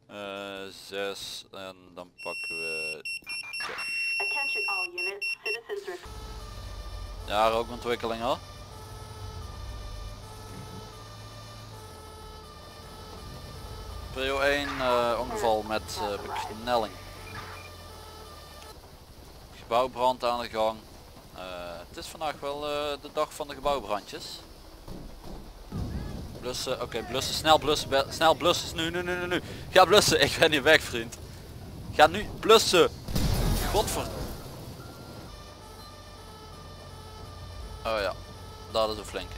6 en dan pakken we 2. Attention all units, citizens Ja, rookontwikkeling hoor. Prio 1 ongeval met beknelling. Gebouwbrand aan de gang. Het is vandaag wel de dag van de gebouwbrandjes. Blussen, oké, blussen, snel blussen, nu. Ga blussen, ik ben hier weg vriend. Ga nu blussen. Godver. Oh ja, dat is een flinke.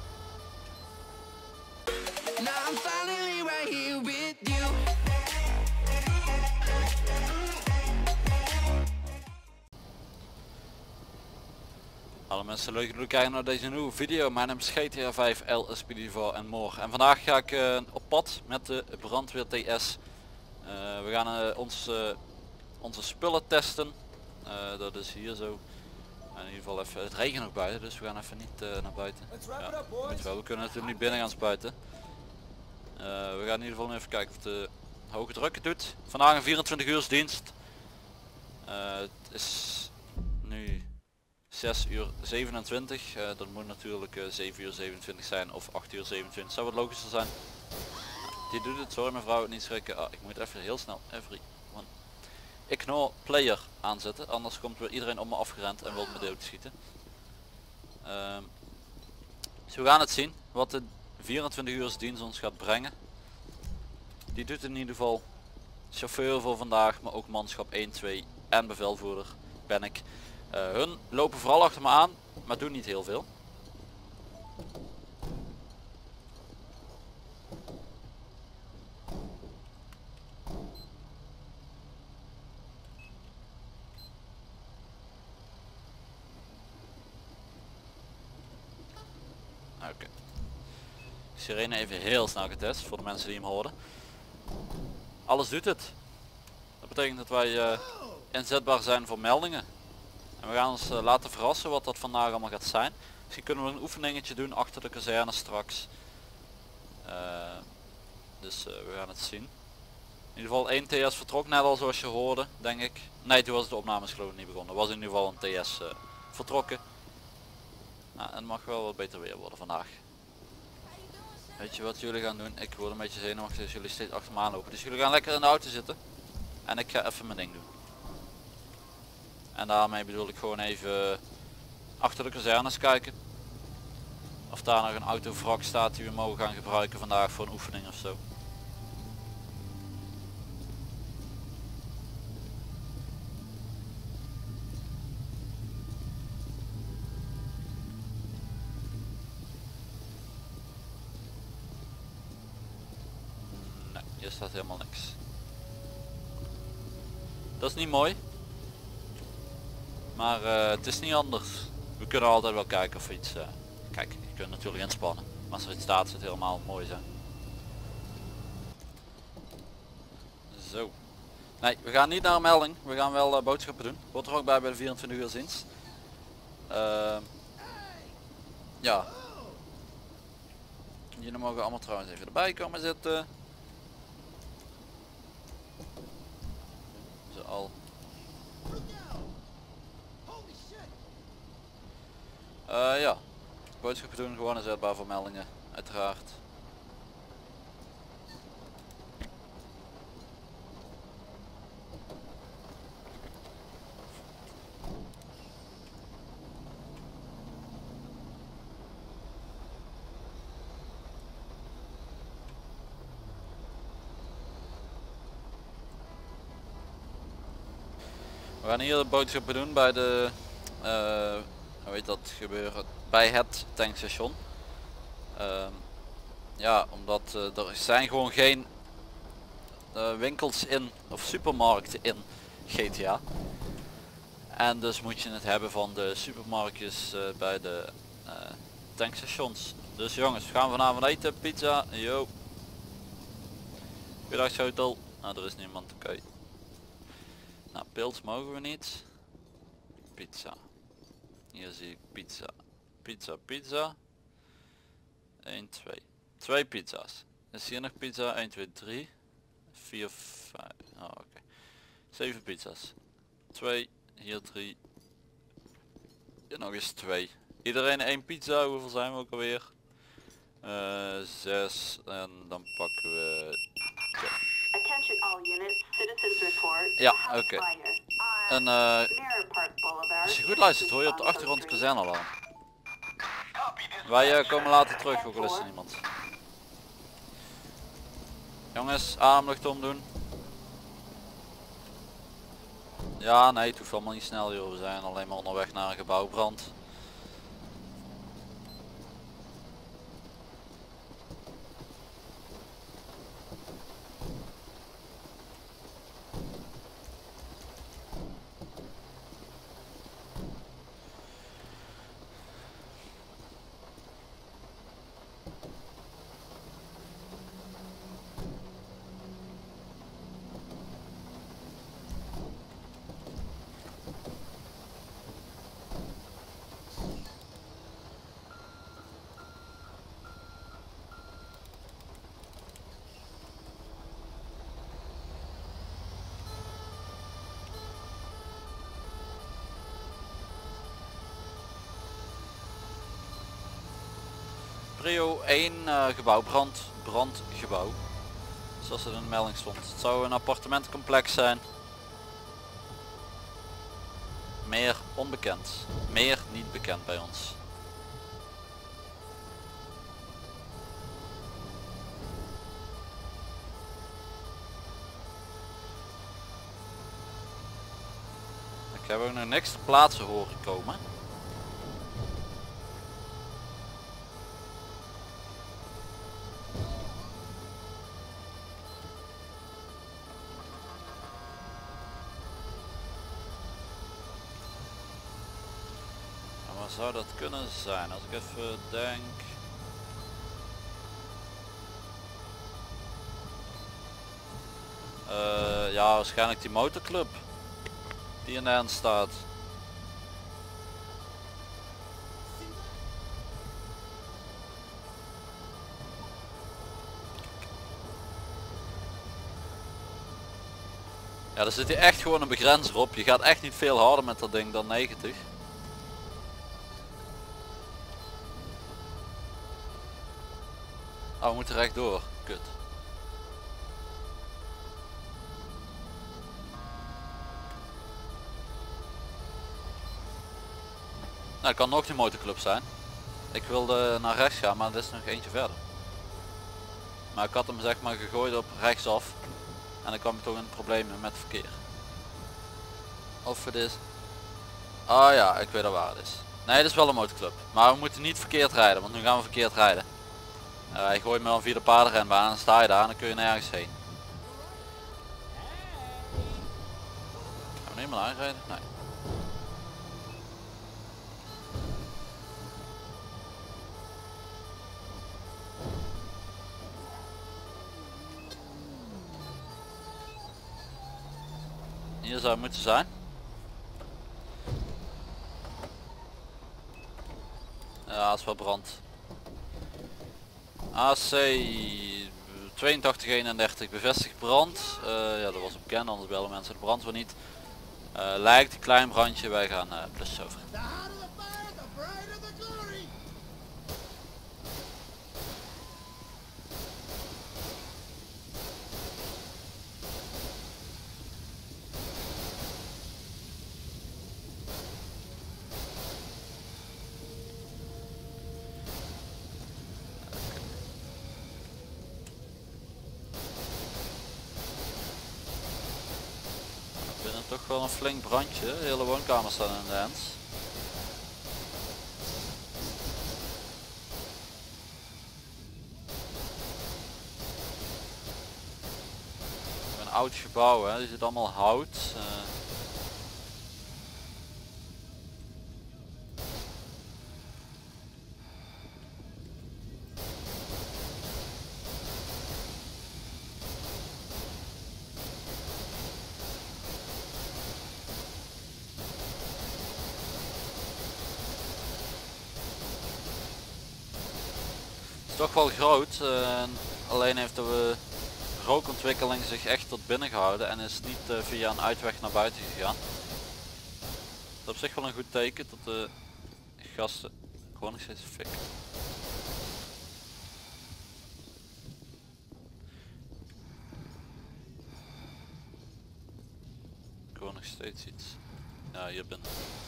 Hallo mensen, leuk dat jullie kijken naar deze nieuwe video. Mijn naam is GTA 5 LSPD4 en more. En vandaag ga ik op pad met de brandweer TS. We gaan onze spullen testen. Dat is hier zo. In ieder geval even, het regent nog buiten, dus we gaan even niet naar buiten. Ja, moet wel. We kunnen natuurlijk niet binnen gaan spuiten. We gaan in ieder geval even kijken of de hoge druk het doet. Vandaag een 24 uur dienst. Het is nu 6 uur 27. Dat moet natuurlijk 7 uur 27 zijn of 8 uur 27. Zou wat logischer zijn. Die doet het, sorry mevrouw, niet schrikken. Ik moet even heel snel ignore player aanzetten, anders komt weer iedereen op me afgerend en wil me doodschieten. Dus we gaan het zien wat de 24 uur dienst ons gaat brengen. Die doet in ieder geval chauffeur voor vandaag, maar ook manschap 1, 2 en bevelvoerder ben ik. Hun lopen vooral achter me aan, maar doen niet heel veel. Oké. Sirene even heel snel getest voor de mensen die hem hoorden. Alles doet het. Dat betekent dat wij inzetbaar zijn voor meldingen. En we gaan ons laten verrassen wat dat vandaag allemaal gaat zijn. Misschien kunnen we een oefeningetje doen achter de kazerne straks. Dus we gaan het zien. In ieder geval 1 TS vertrok net al zoals je hoorde, denk ik. Nee, toen was de opnames geloof ik niet begonnen. Er was in ieder geval een TS vertrokken. Nou, en het mag wel wat beter weer worden vandaag. Weet je wat jullie gaan doen? Ik word een beetje zenuwachtig als jullie steeds achter me aanlopen. Dus jullie gaan lekker in de auto zitten. En ik ga even mijn ding doen. En daarmee bedoel ik gewoon even achter de kazernes kijken. Of daar nog een autovrak staat die we mogen gaan gebruiken vandaag voor een oefening of zo. Nee, hier staat helemaal niks. Dat is niet mooi. Maar het is niet anders. We kunnen altijd wel kijken of iets... kijk, je kunt natuurlijk inspannen. Maar als er iets staat, zou het helemaal mooi zijn. Zo. Nee, we gaan niet naar een melding. We gaan wel boodschappen doen. Wordt er ook bij de 24 uur dienst. Ja. Jullie mogen allemaal trouwens even erbij komen zitten. Zo al. Ja. Boodschappen doen, gewoon inzetbaar voor meldingen. Uiteraard. We gaan hier de boodschappen doen bij de, hoe heet dat gebeuren, bij het tankstation. Ja, omdat er zijn gewoon geen winkels in of supermarkten in GTA. En dus moet je het hebben van de supermarktjes bij de tankstations. Dus jongens, we gaan vanavond eten, pizza, yo. Goedendag hotel. Nou, er is niemand, oké. Nou, pils mogen we niet. Pizza. Hier zie ik pizza. Pizza. 1, 2. 2 pizza's. Is hier nog pizza? 1, 2, 3. 4, 5. Oh, oké. 7 pizza's. 2, hier 3. Hier nog eens 2. Iedereen 1 pizza, hoeveel zijn we ook alweer? 6 en dan pakken we... Attention all units, citizens report. Ja, a house oké. fire En Mirror Park Boulevard. als je goed luistert hoor je op de achtergrond kazernealarm. Wij komen later terug, ook al is er niemand. Jongens, ademlucht omdoen. Ja, nee, het hoeft allemaal niet snel joh. We zijn alleen maar onderweg naar een gebouwbrand. Prio 1 gebouwbrand, brandgebouw. Zoals er in de melding stond. Het zou een appartementencomplex zijn. Meer onbekend. Meer niet bekend bij ons. Ik heb ook nog niks ter plaatse horen komen. Zou dat kunnen zijn als ik even denk. Ja, waarschijnlijk die motorclub die in de hand staat. Ja, er zit hier echt gewoon een begrenzer op. Je gaat echt niet veel harder met dat ding dan 90. Oh, we moeten rechtdoor. Kut. Nou, het kan nog die motorclub zijn. Ik wilde naar rechts gaan, maar er is nog eentje verder. Maar ik had hem zeg maar gegooid op rechtsaf. En dan kwam ik toch in problemen met verkeer. Of het is... Oh ja, ik weet al waar het is. Nee, dat is wel een motorclub. Maar we moeten niet verkeerd rijden, want nu gaan we verkeerd rijden. Hij gooit me dan via de paardenrenbaan en dan sta je daar en dan kun je nergens heen. Gaan we niet meer aanrijden? Nee. Hier zou het moeten zijn. Ja, het is wel brand. AC 8231 bevestigd brand. Ja, dat was bekend, anders bellen mensen de brandweer niet. Lijkt een klein brandje, wij gaan plus over. Toch wel een flink brandje, de hele woonkamer staat in de hand. Een oud gebouw, hè. Er zit allemaal hout. Toch wel groot, alleen heeft de rookontwikkeling zich echt tot binnen gehouden en is niet via een uitweg naar buiten gegaan. Dat is op zich wel een goed teken dat de gasten gewoon nog steeds fik. Gewoon nog steeds iets. Ja, hier binnen.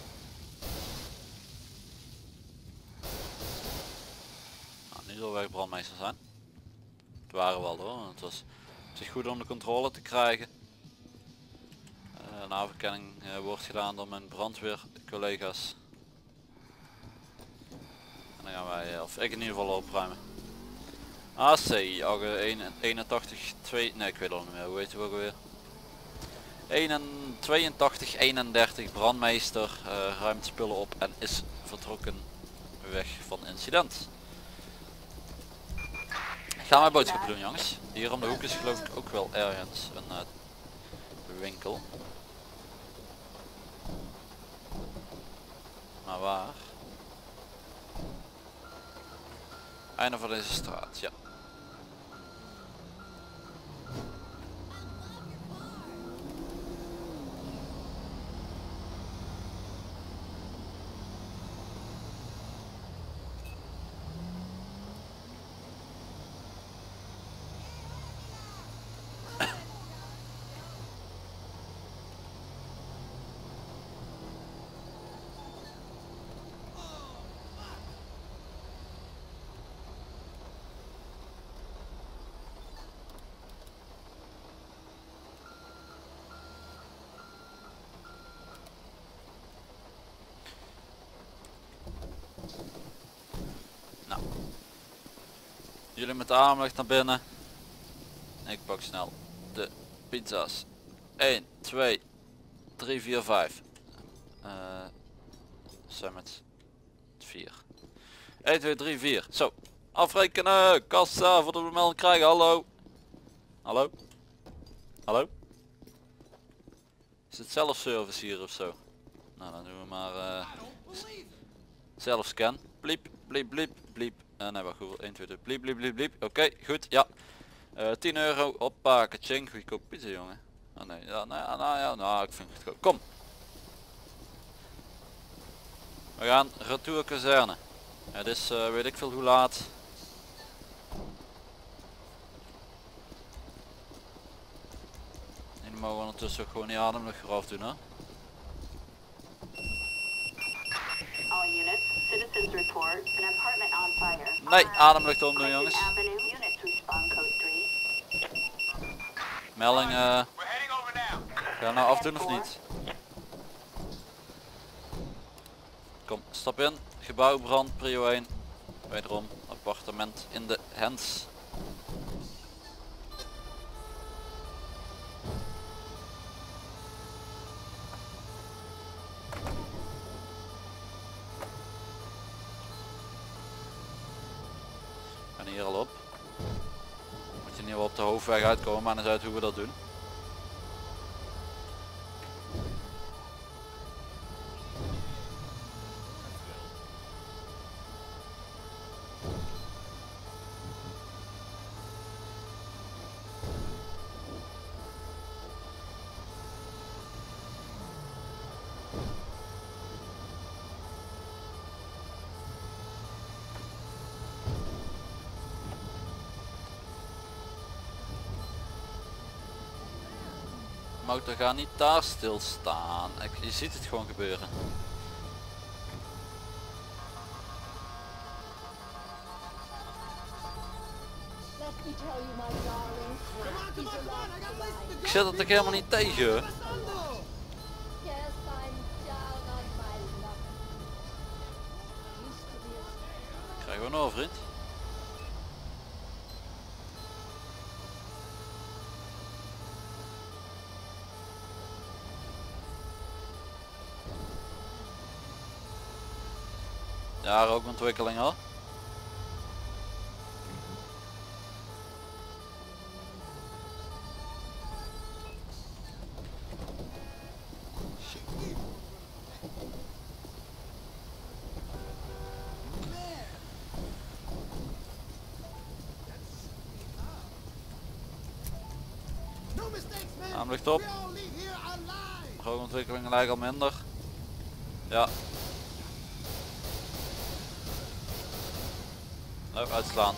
Nou, nu zal wij brandmeester zijn. Het waren wel hoor, het was op zich goed onder controle te krijgen. Een naverkenning wordt gedaan door mijn brandweercollega's. En dan gaan wij, of ik in ieder geval opruimen. AC, 81, 2, nee ik weet het al niet meer, hoe heet het ook alweer? 82, 31 brandmeester ruimt spullen op en is vertrokken weg van incident. Gaan wij boodschappen doen jongens. Hier om de hoek is geloof ik ook wel ergens een winkel. Maar waar? Einde van deze straat, ja. Jullie met de aandacht naar binnen. Ik pak snel de pizza's. 1, 2, 3, 4, 5. Summit 4. 1, 2, 3, 4. Zo. Afrekenen. Kassa voor de melding krijgen. Hallo. Hallo. Hallo. Is het zelfservice hier of zo? Nou dan doen we maar zelfscan. Bliep, bliep, bliep, bliep. Nee wacht goed. 1, 2, 3. Bliep, bliep, bliep, bliep. Oké, goed. Ja. 10 euro. Hoppa, kaching. Goedkoop pizza jongen. Oh nee. Ja, nou, ik vind het goed. Kom. We gaan retour kazerne. Het is weet ik veel hoe laat. En mogen we ondertussen ook gewoon die ademlucht eraf doen hè. All units, citizens report an apartment on fire. Nee, ademlucht omdoen jongens. Avenue, units respond code 3. Melding ga je nou afdoen of niet? Kom, stap in. Gebouw brand, prio 1. Wederom appartement in de hands. En hier al op. Moet je niet wel op de hoofdweg uitkomen, maar dan is uit hoe we dat doen. Motor gaat niet daar stilstaan. Je ziet het gewoon gebeuren. Ik zet het toch helemaal niet tegen. Krijgen we nog vriend. Ja, rookontwikkeling hoor. Naam ligt op. Droogontwikkeling lijkt al minder. Ja. Nou, uitslaan.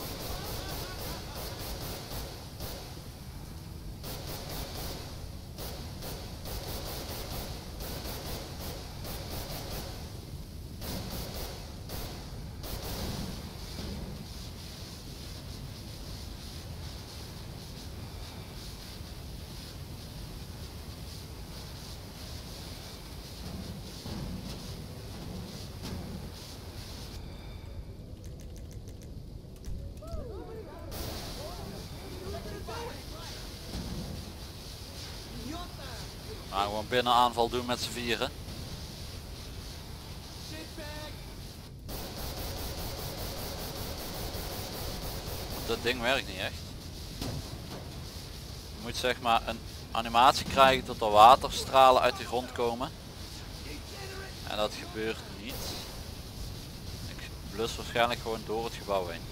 Nou, gewoon binnen aanval doen met z'n vieren. Dat ding werkt niet echt. Je moet zeg maar een animatie krijgen tot er waterstralen uit de grond komen. En dat gebeurt niet. Ik blus waarschijnlijk gewoon door het gebouw heen.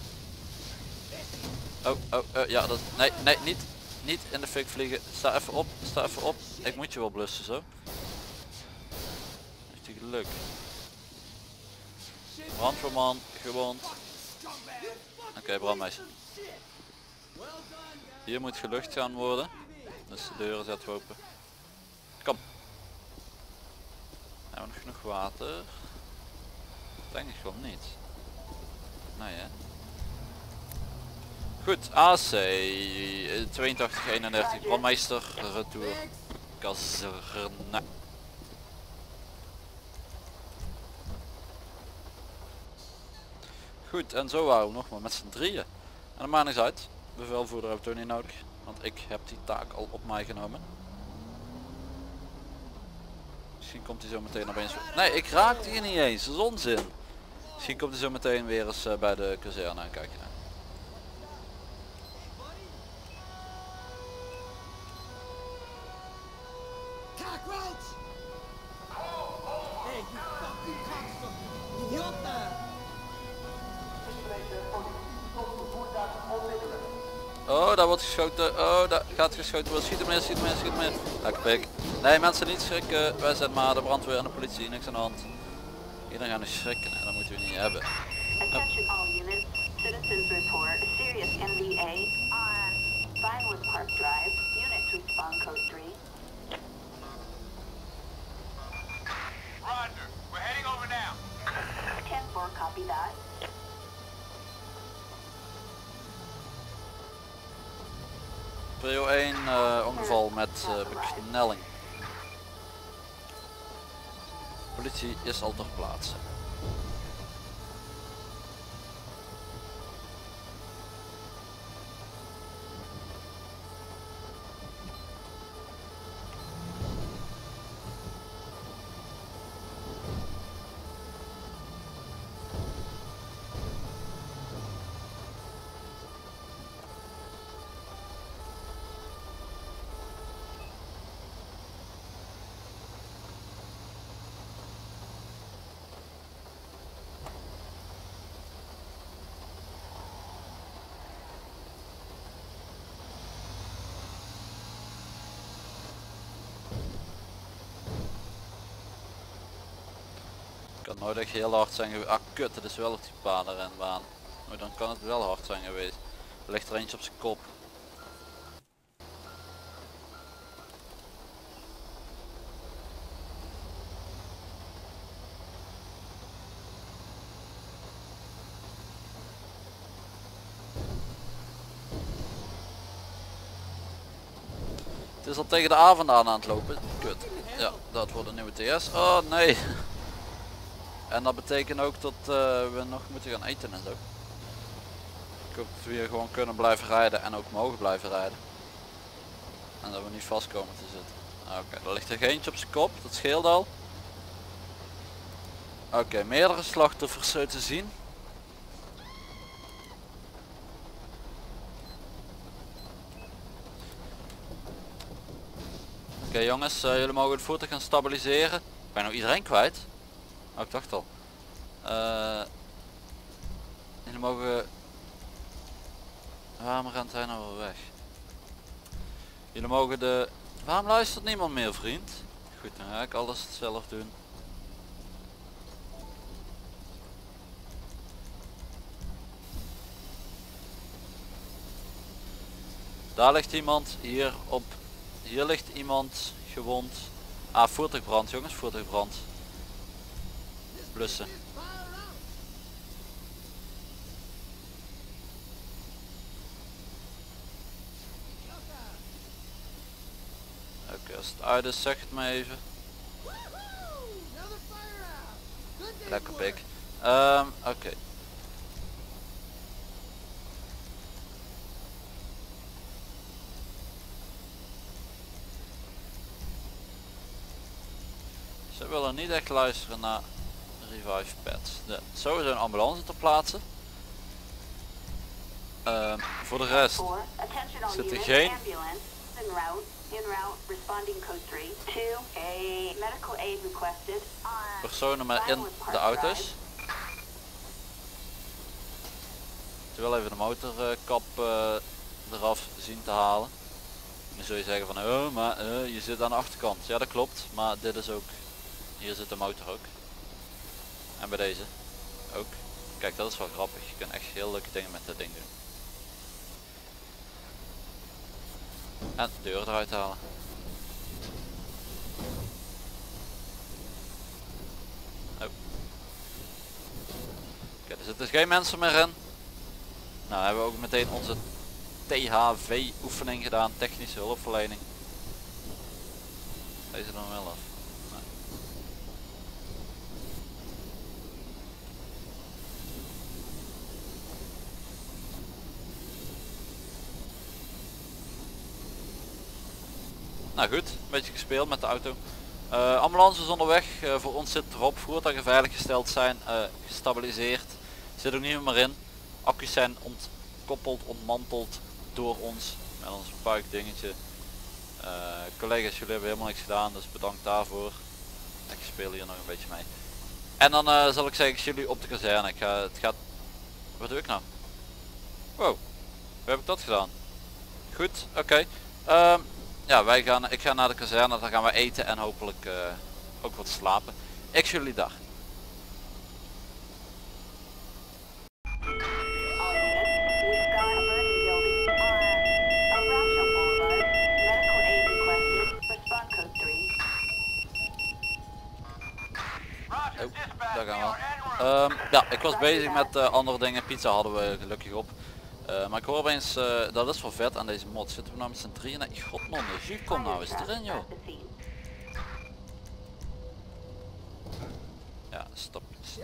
Ja, dat, nee, niet in de fik vliegen. Sta even op. Ik moet je wel blussen zo. Heeft hij geluk. Brandweerman, gewond. Oké, brandmeester. Hier moet gelucht gaan worden. Dus de deuren zetten we open. Kom. Hebben we nog genoeg water? Denk ik gewoon niet. Nee hè. Goed, AC 8231 brandmeester, retour kazerne. Goed, en zo waren we nog maar met z'n drieën. En dat maakt niks uit. Bevelvoerder heb ik toch niet nodig, want ik heb die taak al op mij genomen. Misschien komt hij zo meteen opeens... Nee, ik raakte hier niet eens, dat is onzin. Misschien komt hij zo meteen weer eens bij de kazerne en kijken. Oh, daar wordt geschoten. Oh, daar gaat geschoten worden. Schiet hem in. Lekker pik. Nee, mensen niet schrikken. Wij zijn maar de brandweer en de politie. Niks aan de hand. Iedereen gaat niet schrikken. En dat moeten we niet hebben. Attention all units. Citizens report a serious MVA on Vinewood Park Drive. Units respond code 3. Roger. We're heading over now. 10-4, copy that. Prio 1 ongeval met beknelling. Politie is al ter plaatse. Kan nooit echt heel hard zijn geweest. Ah kut, het is wel op die padenrenbaan. Maar dan kan het wel hard zijn geweest. Er ligt er eentje op zijn kop. Het is al tegen de avond aan het lopen. Kut. Ja, dat wordt een nieuwe TS. Oh nee. En dat betekent ook dat we nog moeten gaan eten en zo. Ik hoop dat we hier gewoon kunnen blijven rijden en ook mogen blijven rijden. En dat we niet vast komen te zitten. Oké, er ligt er eentje op zijn kop, dat scheelt al. Oké, meerdere slachtoffers zo te zien. Oké jongens, jullie mogen het voertuig gaan stabiliseren. Ik ben nou iedereen kwijt. Oh, ik dacht al. Jullie mogen... Waarom rent hij nou wel weg? Jullie mogen de... Waarom luistert niemand meer, vriend? Goed, dan ga ik alles zelf doen. Daar ligt iemand, hier op... Hier ligt iemand gewond. Ah, voertuigbrand jongens, voertuigbrand. Blussen. Oké, als het uit is, zeg het me even. Lekker pik. Oké. Ze willen niet echt luisteren naar revive pads. Sowieso een ambulance ter plaatse. Voor de rest zit er geen personen meer in de auto's. Ik wil even de motorkap eraf zien te halen. Dan zul je zeggen van oh, maar je zit aan de achterkant. Ja, dat klopt, maar dit is ook, hier zit de motor ook. En bij deze ook. Kijk, dat is wel grappig. Je kan echt heel leuke dingen met dat ding doen. En de deur eruit halen. Oh. Kijk, er zitten dus geen mensen meer in. Nou, hebben we ook meteen onze THV oefening gedaan, technische hulpverlening. Deze dan wel af. Nee. Nou goed, een beetje gespeeld met de auto. Ambulance is onderweg, voor ons zit erop, voertuigen veilig gesteld zijn, gestabiliseerd. Zit ook niet meer in. Accu's zijn ontkoppeld, ontmanteld door ons met ons puikdingetje. Collega's, jullie hebben helemaal niks gedaan, dus bedankt daarvoor. Ik speel hier nog een beetje mee. En dan zal ik zeggen, ik zie jullie op de kazerne. Wat doe ik nou? Wow, hoe heb ik dat gedaan? Goed, oké. Ja, ik ga naar de kazerne, dan gaan we eten en hopelijk ook wat slapen. Ik zie jullie daar. Oh, daar gaan we. Ja, ik was bezig met andere dingen. Pizza hadden we gelukkig op. Maar ik hoor opeens, dat is wel vet aan deze mod. Zitten we nou met z'n drieën? Godman, de kom nou eens erin joh. Ja, stap.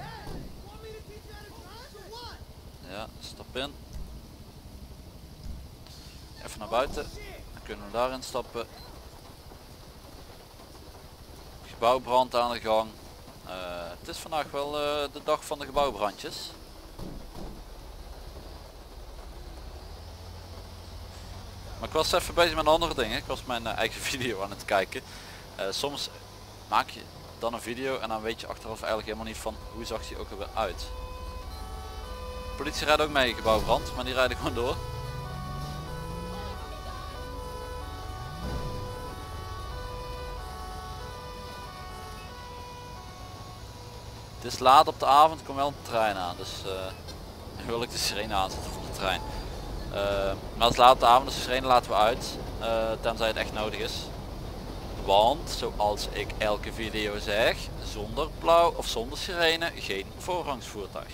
Ja, stap in. Even naar buiten. Dan kunnen we daarin stappen. Gebouwbrand aan de gang. Het is vandaag wel de dag van de gebouwbrandjes. Maar ik was even bezig met andere dingen. Ik was mijn eigen video aan het kijken. Soms maak je dan een video en dan weet je achteraf eigenlijk helemaal niet van hoe zag die ook alweer uit. De politie rijdt ook mee gebouwbrand, maar die rijden gewoon door. Het is laat op de avond, komt wel een trein aan, dus nu wil ik de sirene aanzetten voor de trein. Maar het is laat op de avond, dus de sirene laten we uit, tenzij het echt nodig is. Want, zoals ik elke video zeg, zonder blauw of zonder sirene geen voorrangsvoertuig.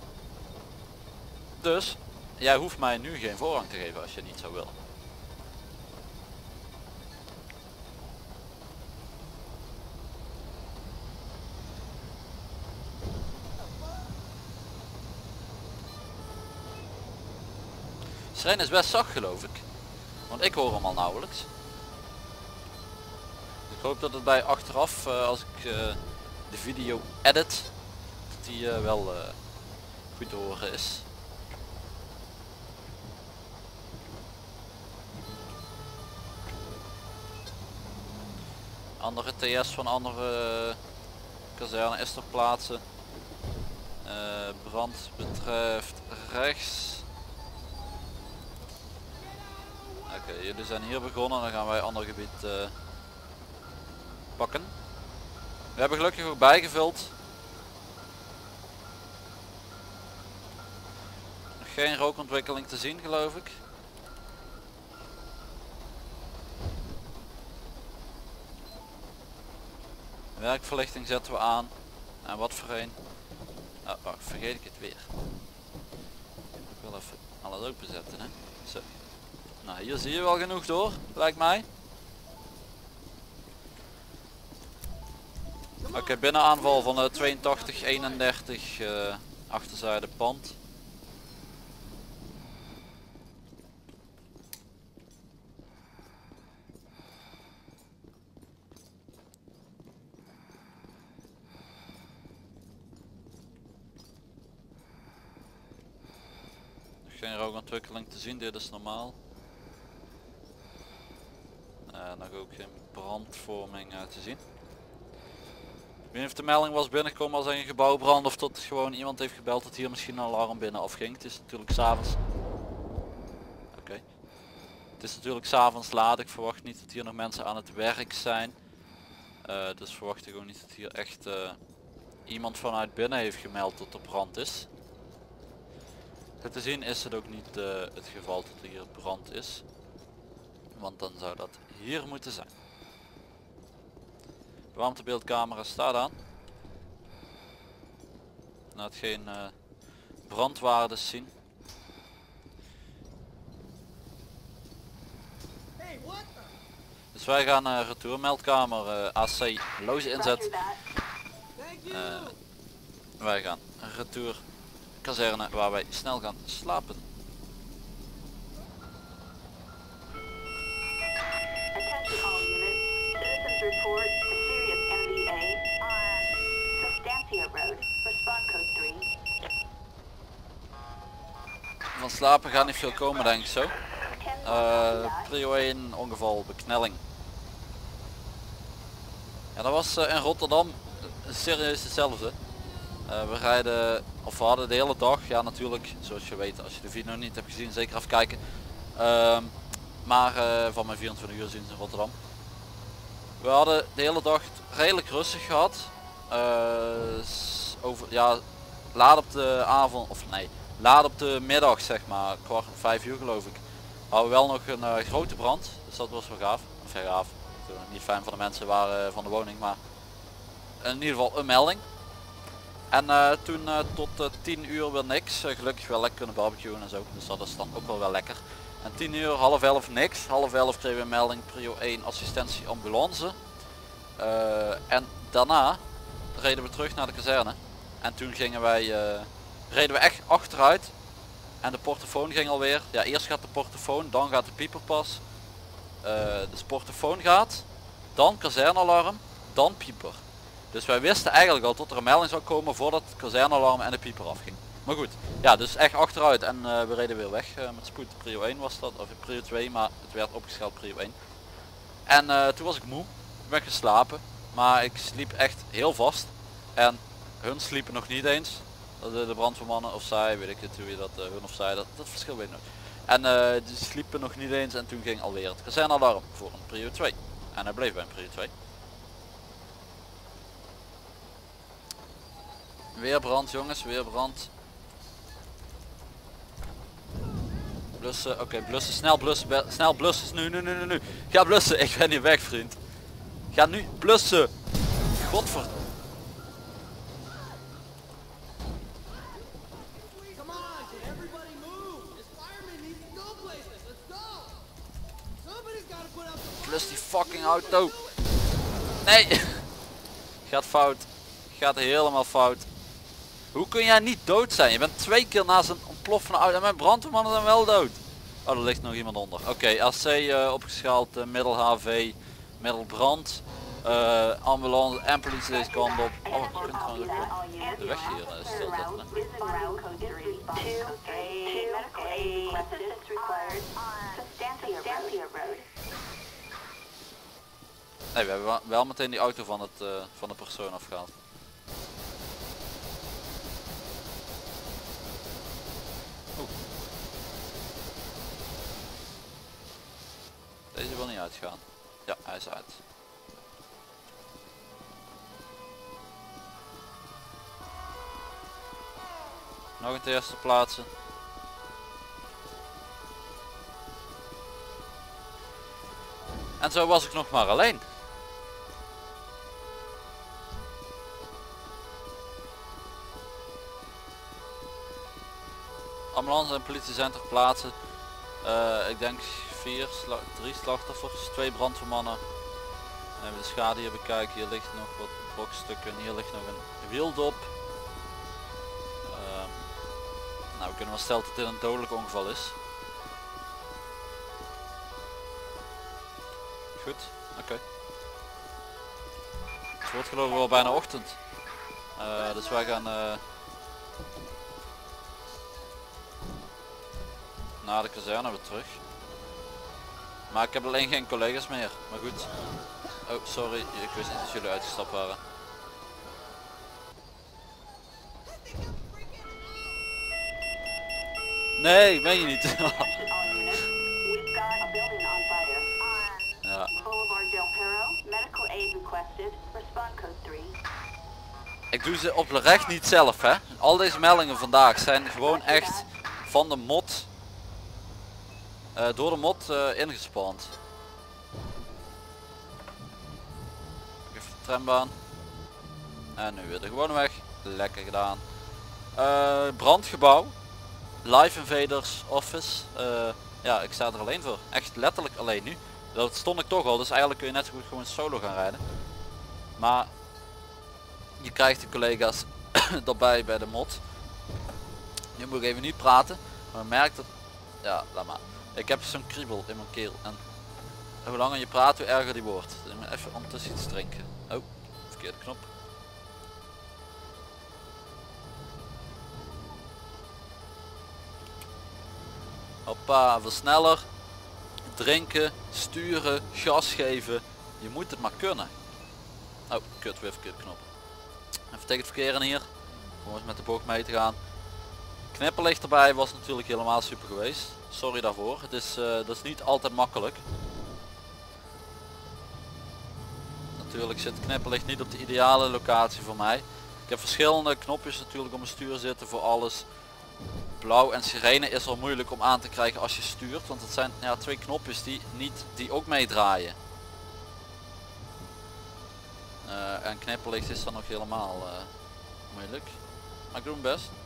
Dus, jij hoeft mij nu geen voorrang te geven als je niet zou willen. Sirene is best zacht geloof ik, want ik hoor hem al nauwelijks. Ik hoop dat het bij achteraf, als ik de video edit, dat die wel goed te horen is. Andere TS van andere kazerne is ter plaatse. Brand betreft rechts. Oké. jullie zijn hier begonnen, dan gaan wij ander gebied pakken. We hebben gelukkig ook bijgevuld. Nog geen rookontwikkeling te zien geloof ik. Werkverlichting zetten we aan. En wat voor een? Oh, vergeet ik het weer. Ik wil even alles openzetten, hè. Zo. Nou, hier zie je wel genoeg door, lijkt mij. Oké, binnenaanval van de 8231 achterzijde pand. Geen rookontwikkeling te zien, dit is normaal. Nog ook geen brandvorming te zien. Ik weet niet of de melding was binnengekomen als er een gebouw brand of tot gewoon iemand heeft gebeld dat hier misschien een alarm binnen afging. Het is natuurlijk s'avonds. Oké. Het is natuurlijk s'avonds laat, ik verwacht niet dat hier nog mensen aan het werk zijn. Dus verwacht ik ook niet dat hier echt iemand vanuit binnen heeft gemeld dat er brand is. Goed te zien is het ook niet het geval dat er hier brand is. Want dan zou dat hier moeten zijn. De warmtebeeldcamera staat aan. Laat geen brandwaardes zien. Dus wij gaan retourmeldkamer AC loze inzet. Wij gaan retour kazerne waar wij snel gaan slapen. Attention all units. Citizens report a serious NVA on Sustancia Road. Respond code 3. Van slapen gaat niet veel komen denk ik zo. Prio 1 ongeval beknelling. Ja, dat was in Rotterdam serieus hetzelfde. We rijden, of we hadden de hele dag, ja natuurlijk, zoals je weet als je de video nog niet hebt gezien, zeker even kijken. Maar van mijn 24 uur zien in Rotterdam. We hadden de hele dag redelijk rustig gehad. Laat op de avond, of nee, laat op de middag zeg maar, 4:15 geloof ik. Hadden we wel nog een grote brand, dus dat was wel gaaf. Of ja, gaaf, niet fijn van de mensen waren van de woning, maar in ieder geval een melding. En toen tot 10 uur weer niks, gelukkig wel lekker kunnen barbecuen en zo, dus dat is dan ook wel lekker. En 10 uur, 10:30 niks, 10:30 kregen we een melding, prio 1 assistentie ambulance. En daarna reden we terug naar de kazerne. En toen reden we echt achteruit. En de portofoon ging alweer. Ja, eerst gaat de portofoon, dan gaat de pieper pas. Dus portofoon gaat, dan kazernealarm, dan pieper. Dus wij wisten eigenlijk al dat er een melding zou komen voordat het kazernealarm en de pieper afging. Maar goed, ja, dus echt achteruit en we reden weer weg met spoed. Prio 1 was dat, of prio 2, maar het werd opgeschaald prio 1. En toen was ik moe, ik ben geslapen, maar ik sliep echt heel vast. En hun sliepen nog niet eens, de brandweermannen of zij, weet ik het hoe je dat, hun of zij, dat verschil weet ik nog. En die sliepen nog niet eens en toen ging alweer het kazernealarm voor een prio 2. En hij bleef bij een prio 2. Weer brand jongens, weer brand. Blussen, oké, blussen, snel blussen, nu. Ga blussen, ik ben hier weg vriend. Ga nu blussen. Godver... Blus die fucking auto. Nee. Gaat fout. Gaat helemaal fout. Hoe kun jij niet dood zijn? Je bent 2 keer naast een ontploffende auto en mijn brandweermannen zijn wel dood. Oh, er ligt nog iemand onder. Oké, AC opgeschaald, middel HV, middel brand, ambulance en politie deze kant op. Oh, je kunt gewoon de weg hier stilzetten. Nee, we hebben wel meteen die auto van de persoon afgehaald. uitgaan. Ja, hij is uit. Nog een TS te plaatsen. En zo was ik nog maar alleen. Ambulance en politie zijn ter plaatse. Ik denk 3 slachtoffers, 2 brandweermannen. Even de schade hier bekijken. Hier ligt nog wat brokstukken. Hier ligt nog een wieldop. Nou, we kunnen wel stellen dat dit een dodelijk ongeval is. Goed, oké. Het wordt geloof ik wel bijna ochtend. Dus wij gaan naar de kazerne weer terug. Maar ik heb alleen geen collega's meer. Maar goed. Oh, sorry. Ik wist niet dat jullie uitgestapt waren. Nee, meen je niet. All units, we've got a building on fire. On Ja. Boulevard Del Perro, medical aid requested. Respond code 3. Ik doe ze oprecht niet zelf, hè. Al deze meldingen vandaag zijn gewoon echt van de mod. Door de mod ingespand. Even de trambaan. En nu weer de gewone weg. Lekker gedaan. Brandgebouw. Live Invaders Office. Ja, ik sta er alleen voor. Echt letterlijk alleen nu. Dat stond ik toch al, dus eigenlijk kun je net zo goed gewoon solo gaan rijden. Maar je krijgt de collega's erbij bij de mod. Nu moet ik even niet praten, maar je merkt dat... Ja, laat maar. Ik heb zo'n kriebel in mijn keel en hoe langer je praat, hoe erger die wordt. Dus ik moet even ondertussen iets drinken. Oh, verkeerde knop. Hoppa, versneller. Drinken, sturen, gas geven. Je moet het maar kunnen. Oh, kut, weer verkeerde knop. Even tegen het verkeer in hier. Om eens met de bocht mee te gaan. Knipperlicht erbij was natuurlijk helemaal super geweest. Sorry daarvoor. Het is, dat is niet altijd makkelijk. Natuurlijk zit het knipperlicht niet op de ideale locatie voor mij. Ik heb verschillende knopjes natuurlijk op mijn stuur zitten voor alles. Blauw en sirene is al moeilijk om aan te krijgen als je stuurt. Want het zijn ja, 2 knopjes die ook meedraaien. En knipperlicht is dan nog helemaal moeilijk. Maar ik doe mijn best.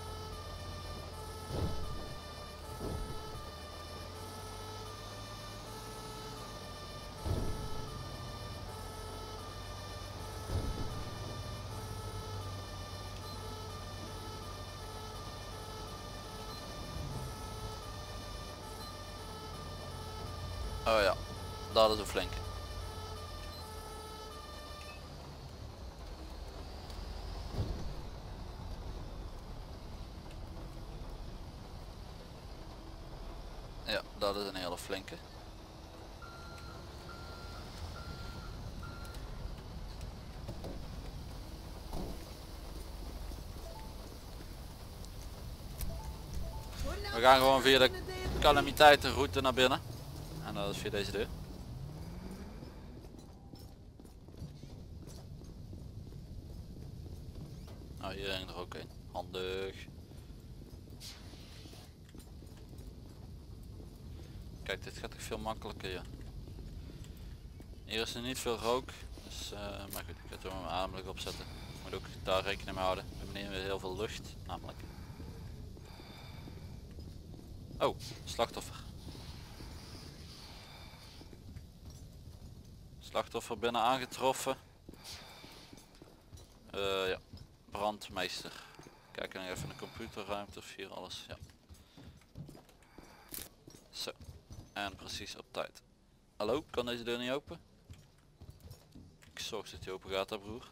Oh ja, dat is een flinke. Ja, dat is een hele flinke. We gaan gewoon via de calamiteitenroute naar binnen. En dat is via deze deur. Nou, hier ging er ook een. Handig. Kijk, dit gaat toch veel makkelijker, ja. Hier is er niet veel rook. Dus, maar goed, ik ga het er mijn ademlijk opzetten. Moet ook daar rekening mee houden. We hebben hier weer heel veel lucht, namelijk. Oh, slachtoffer. Slachtoffer binnen aangetroffen. Ja, brandmeester. Kijk nog even in de computerruimte of hier alles. Ja. Zo. En precies op tijd. Hallo, kan deze deur niet open? Ik zorg dat die open gaat, hè, broer.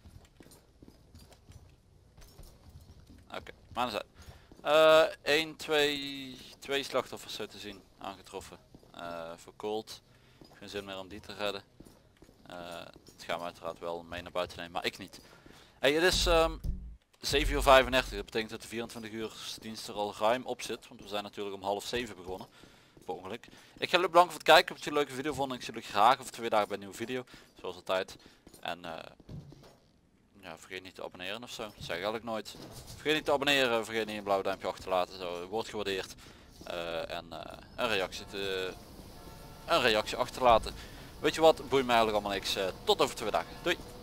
Oké, maar dan zijn 2 slachtoffers zo te zien aangetroffen. Verkoold. Geen zin meer om die te redden. Het gaan we uiteraard wel mee naar buiten nemen, maar ik niet. Hey, het is 7:35. Dat betekent dat de 24 uur dienst er al ruim op zit. Want we zijn natuurlijk om 6:30 begonnen. per ongeluk. Ik ga jullie bedanken voor het kijken. Heb je een leuke video vonden. Ik zie jullie graag over 2 dagen bij een nieuwe video. Zoals altijd. En ja, vergeet niet te abonneren ofzo. Dat zeg ik eigenlijk nooit. Vergeet niet te abonneren. Vergeet niet een blauw duimpje achter te laten. Zo wordt gewaardeerd. En een reactie achterlaten. Weet je wat? Boeit mij eigenlijk allemaal niks. Tot over 2 dagen. Doei.